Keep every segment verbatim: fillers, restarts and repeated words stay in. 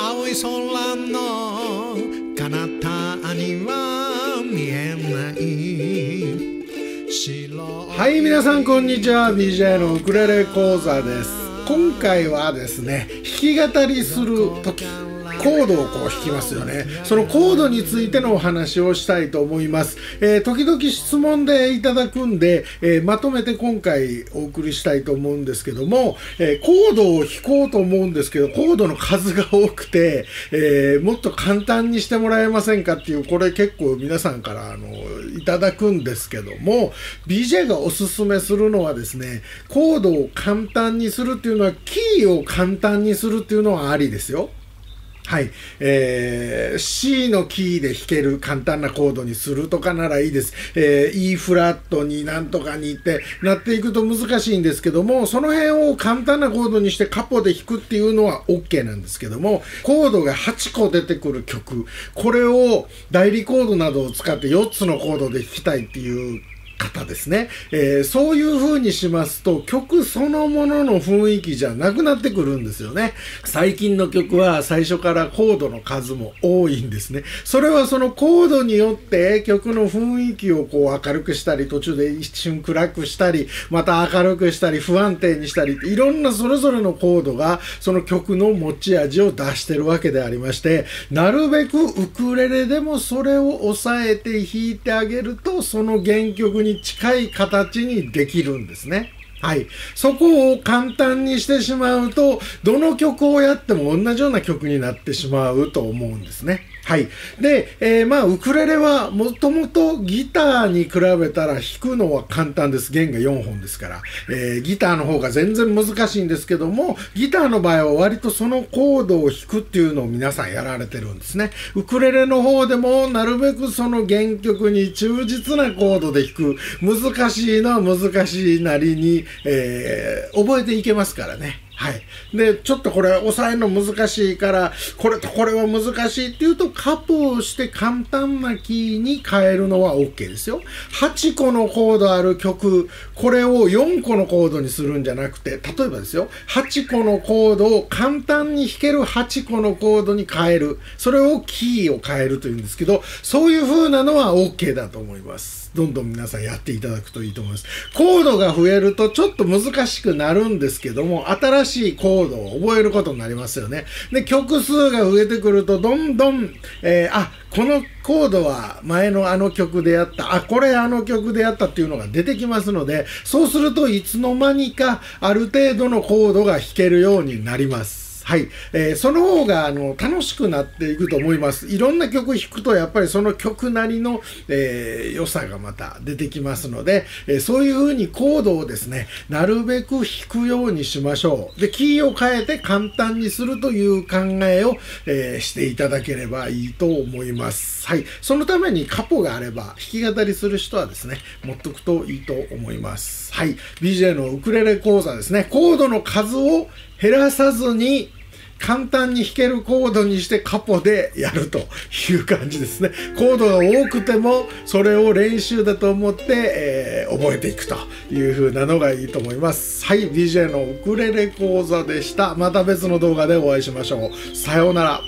青い空の彼方には見えない白い。 はい、皆さんこんにちは。 ビージェー のウクレレ講座です。今回はですね、弾き語りする時コードをこう弾きますよね。そのコードについてのお話をしたいと思います。えー、時々質問でいただくんで、えー、まとめて今回お送りしたいと思うんですけども、えー、コードを弾こうと思うんですけど、コードの数が多くて、えー、もっと簡単にしてもらえませんかっていう、これ結構皆さんからあのいただくんですけども、 ビージェー がおすすめするのはですね、コードを簡単にするっていうのは、キーを簡単にするっていうのはありですよ。はい、えー、C のキーで弾ける簡単なコードにするとかならいいです。えー、E フラットになんとかにってなっていくと難しいんですけども、その辺を簡単なコードにしてカポで弾くっていうのは OK なんですけども、コードがはちこ出てくる曲、これを代理コードなどを使ってよっつのコードで弾きたいっていう方ですね、えー、そういう風にしますと曲そのものの雰囲気じゃなくなってくるんですよね。最近の曲は最初からコードの数も多いんですね。それはそのコードによって曲の雰囲気をこう明るくしたり、途中で一瞬暗くしたり、また明るくしたり、不安定にしたりって、いろんなそれぞれのコードがその曲の持ち味を出してるわけでありまして、なるべくウクレレでもそれを抑えて弾いてあげると、その原曲にに近い形にできるんですね。はい。そこを簡単にしてしまうと、どの曲をやっても同じような曲になってしまうと思うんですね。はい。で、えー、まあ、ウクレレはもともとギターに比べたら弾くのは簡単です。弦がよんほんですから。えー、ギターの方が全然難しいんですけども、ギターの場合は割とそのコードを弾くっていうのを皆さんやられてるんですね。ウクレレの方でもなるべくその原曲に忠実なコードで弾く。難しいのは難しいなりに、えー、覚えていけますからね。はい。で、ちょっとこれ抑えるの難しいから、これとこれは難しいっていうと、カポをして簡単なキーに変えるのは OK ですよ。はちこのコードある曲、これをよんこのコードにするんじゃなくて、例えばですよ、はちこのコードを簡単に弾けるはちこのコードに変える。それをキーを変えるというんですけど、そういう風なのは OK だと思います。どんどん皆さんやっていただくといいと思います。コードが増えるとちょっと難しくなるんですけども、新しいコードを覚えることになりますよね。で、曲数が増えてくるとどんどん、えー、あ、このコードは前のあの曲でやった、あ、これあの曲でやったっていうのが出てきますので、そうするといつの間にかある程度のコードが弾けるようになります。はい、えー、その方があの楽しくなっていくと思います。いろんな曲弾くとやっぱりその曲なりの、えー、良さがまた出てきますので、えー、そういう風にコードをですね、なるべく弾くようにしましょう。で、キーを変えて簡単にするという考えを、えー、していただければいいと思います。はい、そのためにカポがあれば弾き語りする人はですね、持っとくといいと思います。はい、ビージェー のウクレレ講座ですね、コードの数を減らさずに簡単に弾けるコードにしてカポでやるという感じですね。コードが多くてもそれを練習だと思って、えー、覚えていくという風なのがいいと思います。はい、ビージェー のウクレレ講座でした。また別の動画でお会いしましょう。さようなら。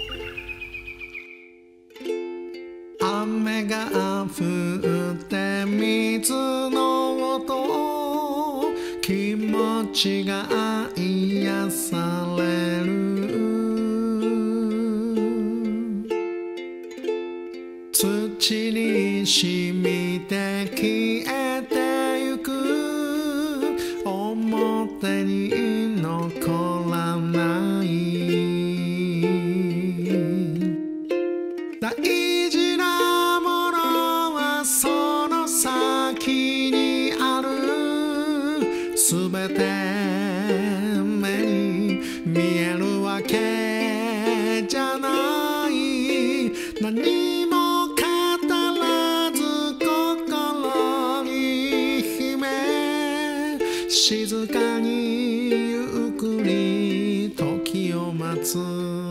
雨が降って水の音、気持ちが癒される。土に染みて消えてゆく、表に残らない大事なものはその先にある。すべて目に見えるわけじゃない。何も語らず心に秘め、静かにゆっくり時を待つ。